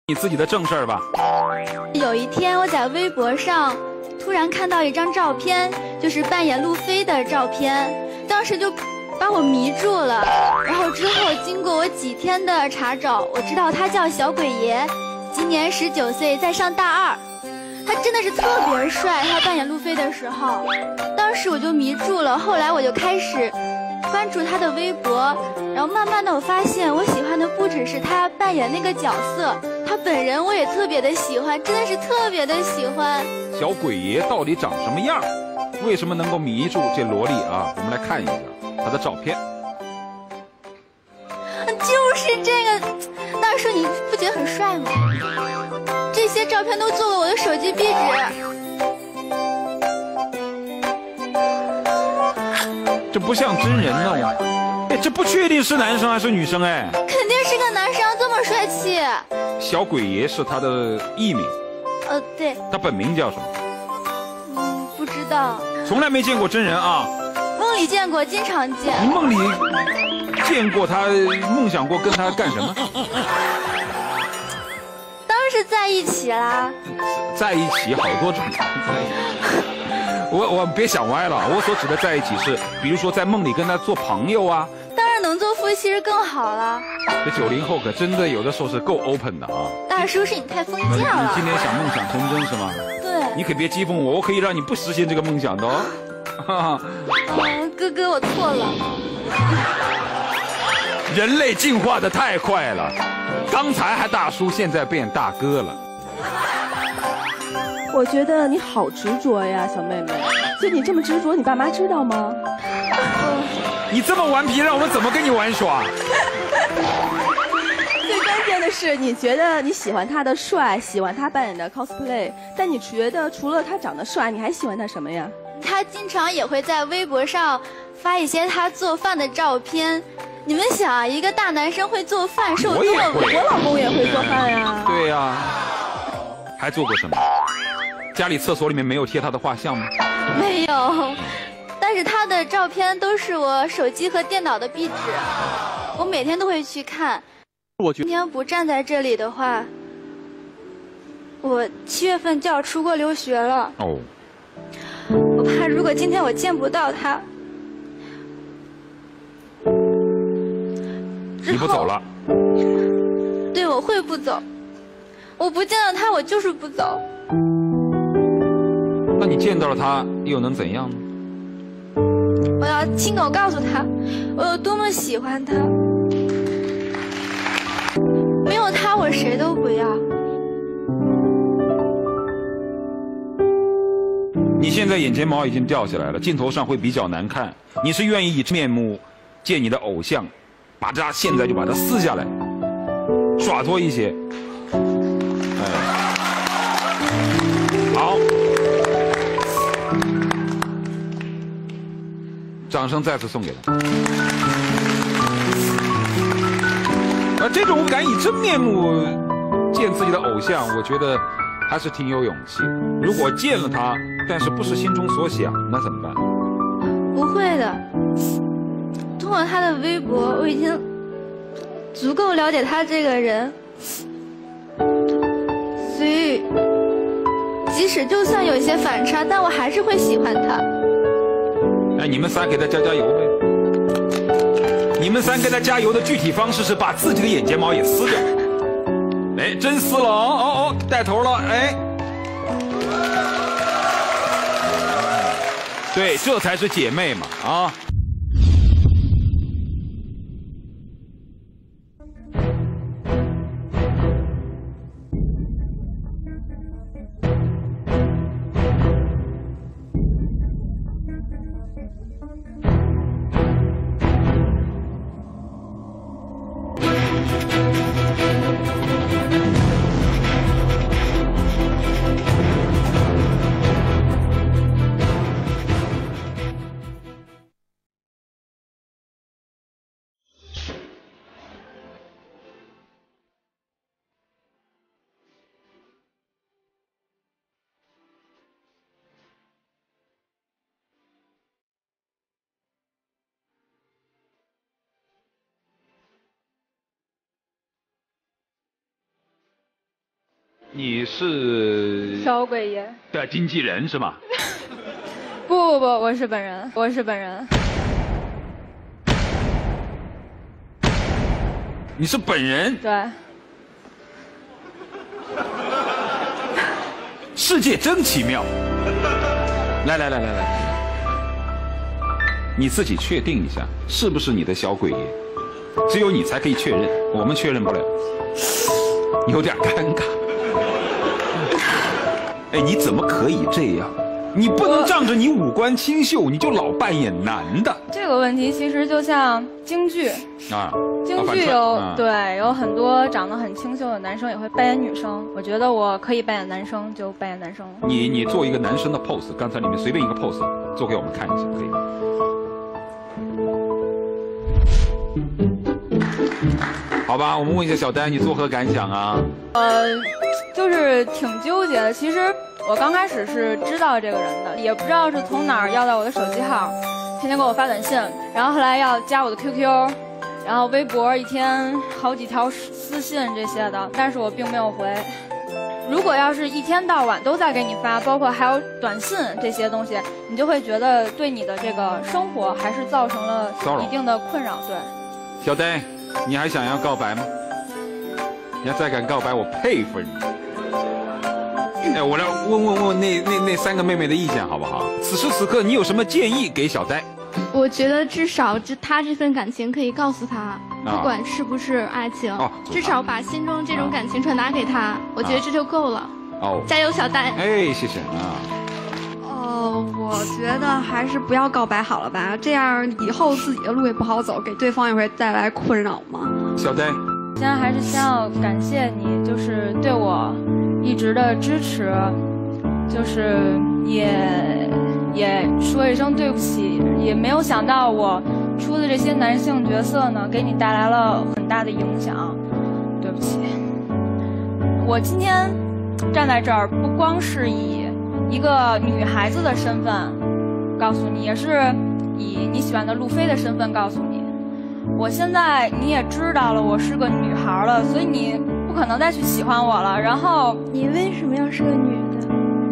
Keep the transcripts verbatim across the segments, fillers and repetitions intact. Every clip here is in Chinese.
你自己的正事儿吧。 有一天，我在微博上突然看到一张照片，就是扮演路飞的照片，当时就把我迷住了。然后之后经过我几天的查找，我知道他叫小鬼爷，今年十九岁，在上大二。他真的是特别帅，他扮演路飞的时候，当时我就迷住了。后来我就开始关注他的微博，然后慢慢的我发现我喜欢的不只是他扮演那个角色，他本人我也特别的喜欢，真的是特别的喜欢。 小鬼爷到底长什么样？为什么能够迷住这萝莉啊？我们来看一下他的照片。 就是这个，大叔你不觉得很帅吗？这些照片都做过我的手机壁纸。 这不像真人呢，我，哎，这不确定是男生还是女生哎。 肯定是个男生，这么帅气。 小鬼爷是他的艺名。 呃，对。 他本名叫什么？ 嗯，不知道。从来没见过真人啊。 梦里见过，经常见。 你梦里见过他，梦想过跟他干什么？ 当然是在一起啦。 在一起好多种。我我别想歪了，我所指的在一起是，比如说在梦里跟他做朋友啊。 当然能做夫妻是更好了。 这九零后可真的有的时候是够 open 的啊。 大叔是你太封建了。 你今天想梦想成真是吗？ 对。 你可别讥讽我，我可以让你不实现这个梦想的哦。 嗯，哥哥我错了。 人类进化的太快了，刚才还大叔，现在变大哥了。 我觉得你好执着呀，小妹妹。就你这么执着，你爸妈知道吗？ 你这么顽皮，让我们怎么跟你玩耍？ 最关键的是，你觉得你喜欢他的帅，喜欢他扮演的 cosplay， 但你觉得除了他长得帅，你还喜欢他什么呀？ 他经常也会在微博上发一些他做饭的照片。你们想啊，一个大男生会做饭，是我多么我老公也会做饭呀。 对呀、啊，还做过什么？家里厕所里面没有贴他的画像吗？ 没有，但是他的照片都是我手机和电脑的壁纸，我每天都会去看。 我觉得今天不站在这里的话，我七月份就要出国留学了。 哦。 我怕如果今天我见不到他， 你不走了？ 对，我会不走。我不见到他，我就是不走。 那你见到了他，又能怎样呢？ 我要亲口告诉他，我有多么喜欢他。没有他，我谁都不要。 你现在眼睫毛已经掉下来了，镜头上会比较难看。你是愿意以面目见你的偶像，把它现在就把它撕下来，耍脱一些。哎，好，掌声再次送给他。啊，这种敢以真面目见自己的偶像，我觉得还是挺有勇气。如果见了他，但是不是心中所想，那怎么办？ 不会的，通过他的微博，我已经足够了解他这个人，所以即使就算有一些反差，但我还是会喜欢他。 哎，你们仨给他加加油呗！你们仨给他加油的具体方式是把自己的眼睫毛也撕掉。哎，真撕了哦哦哦，带头了哎。对，这才是姐妹嘛啊！ 你是小鬼爷的经纪人是吗？ 不不不，我是本人，我是本人。 你是本人？ 对。 世界真奇妙。来来来来来，你自己确定一下，是不是你的小鬼爷？只有你才可以确认，我们确认不了，有点尴尬。哎，你怎么可以这样？你不能仗着你五官清秀，你就老扮演男的。 这个问题其实就像京剧啊， 京剧有、 啊、 对有很多长得很清秀的男生也会扮演女生，我觉得我可以扮演男生就扮演男生。 你你做一个男生的 pose， 刚才你们随便一个 pose 做给我们看一下，可以吗？好吧，我们问一下小丹，你作何感想啊？ 呃，就是挺纠结的。其实我刚开始是知道这个人的，也不知道是从哪儿要到我的手机号，天天给我发短信，然后后来要加我的 Q Q， 然后微博一天好几条私信这些的，但是我并没有回。如果要是一天到晚都在给你发，包括还有短信这些东西，你就会觉得对你的这个生活还是造成了一定的困扰。对， 小丹，你还想要告白吗？你要再敢告白，我佩服你。哎，我来问问问那那那三个妹妹的意见好不好？此时此刻你有什么建议给小呆？ 我觉得至少这他这份感情可以告诉他， 啊、 不管是不是爱情， 哦、 至少把心中这种感情传达给他，啊、我觉得这就够了。 哦， 加油，小呆！ 哎，谢谢啊。 哦，我觉得还是不要告白好了吧，这样以后自己的路也不好走，给对方也会带来困扰嘛。 小呆， 现在还是先要感谢你，就是对我一直的支持，就是也也说一声对不起，也没有想到我出的这些男性角色呢，给你带来了很大的影响，对不起。我今天站在这儿，不光是以一个女孩子的身份告诉你，也是以你喜欢的路飞的身份告诉你，我现在你也知道了，我是个女孩了，所以你不可能再去喜欢我了。然后你为什么要是个女的？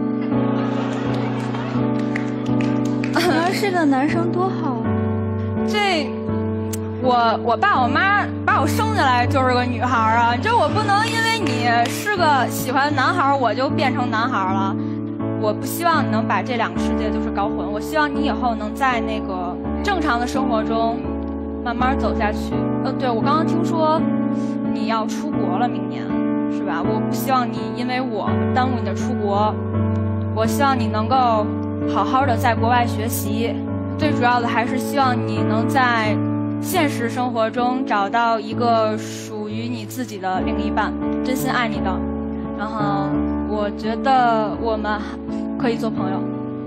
你要是个男生多好啊！ 这，我我爸我妈把我生下来就是个女孩啊，这我不能因为你是个喜欢男孩，我就变成男孩了。我不希望你能把这两个世界就是搞混，我希望你以后能在那个正常的生活中慢慢走下去。呃，对，我刚刚听说你要出国了，明年是吧？我不希望你因为我耽误你的出国，我希望你能够好好的在国外学习，最主要的还是希望你能在现实生活中找到一个属于你自己的另一半，真心爱你的。然后我觉得我们可以做朋友。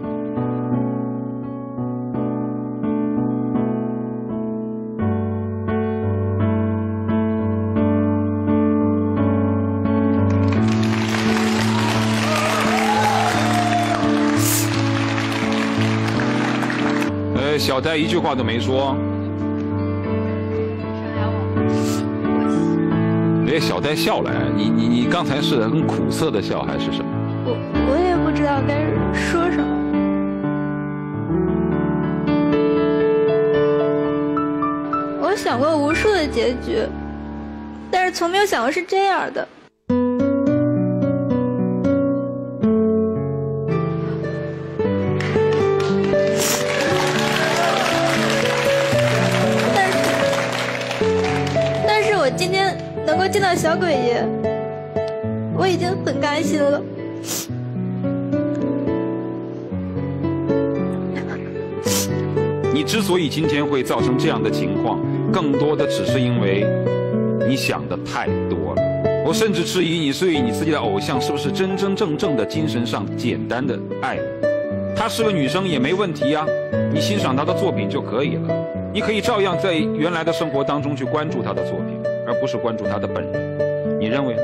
呃，小呆一句话都没说。哎，小呆笑了，你你你刚才是很苦涩的笑还是什么？ 我我也不知道该说什么。我想过无数的结局，但是从没有想过是这样的。但是，但是我今天能够见到小鬼爷，我已经很开心了。 你之所以今天会造成这样的情况，更多的只是因为你想的太多了。我甚至质疑你对你自己的偶像是不是真真正正的精神上简单的爱。她是个女生也没问题呀、啊，你欣赏她的作品就可以了。你可以照样在原来的生活当中去关注她的作品，而不是关注她的本人。你认为呢？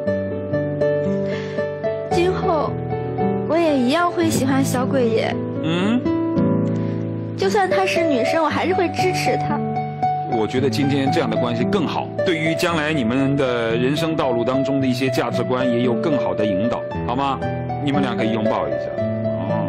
今后我也一样会喜欢小鬼爷。 嗯。 就算她是女生，我还是会支持她。 我我觉得今天这样的关系更好，对于将来你们的人生道路当中的一些价值观也有更好的引导，好吗？你们俩可以拥抱一下。哦，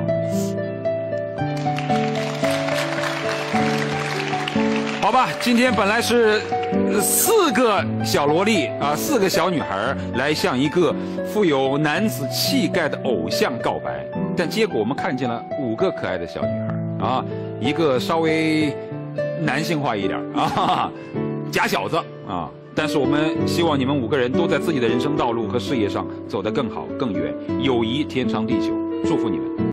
好吧，今天本来是四个小萝莉啊，四个小女孩来向一个富有男子气概的偶像告白，但结果我们看见了五个可爱的小女孩啊，一个稍微男性化一点啊，假小子啊。但是我们希望你们五个人都在自己的人生道路和事业上走得更好更远，友谊天长地久，祝福你们。